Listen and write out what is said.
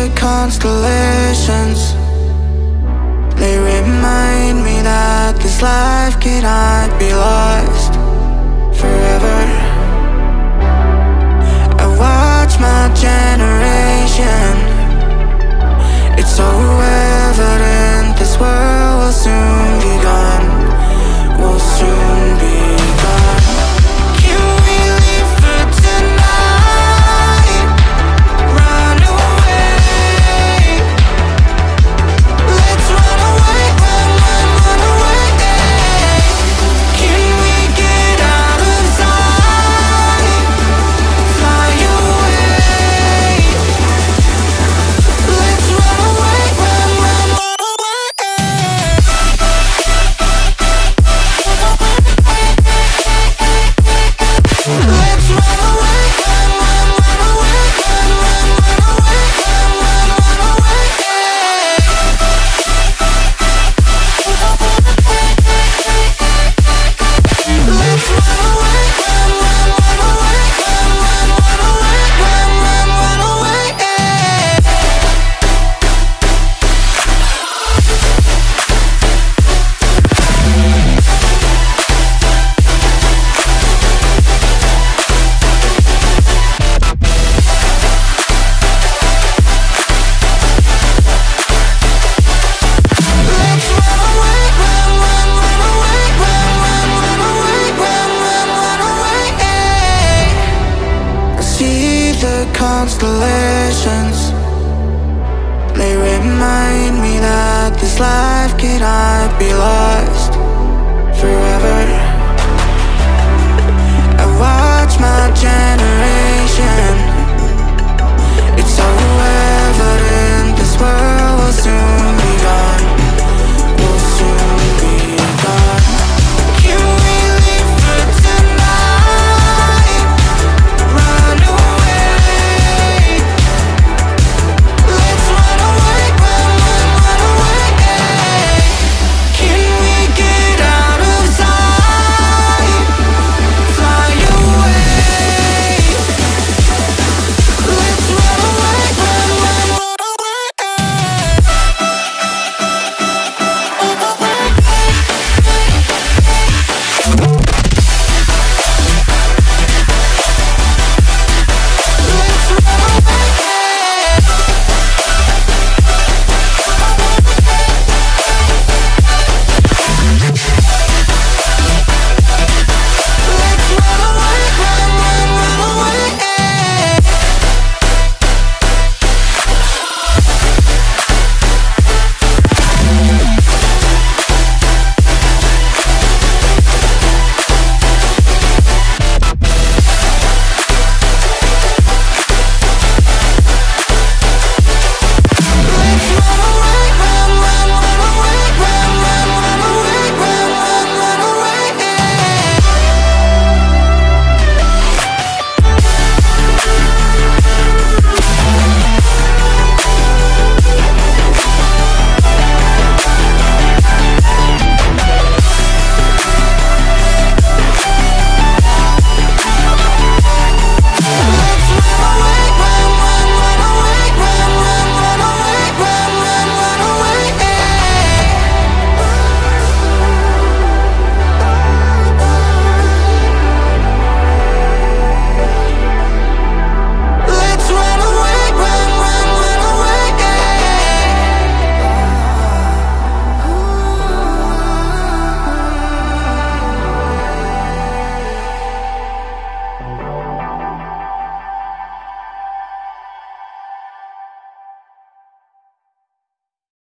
the constellations. They remind me that this life cannot be lost forever. I watch my generation. It's so evident this world will soon be gone. Will soon be gone. Can we leave for tonight? Run away. Let's run away, run away. Can we get out of sight? Fly away. Let's run away, run away. Let's run away, run away, run away, run away. Let's run away, run away, run away. Let's run away, run away, run away. I see the constellations. They remind me that this life cannot be lost forever. I watch my generation.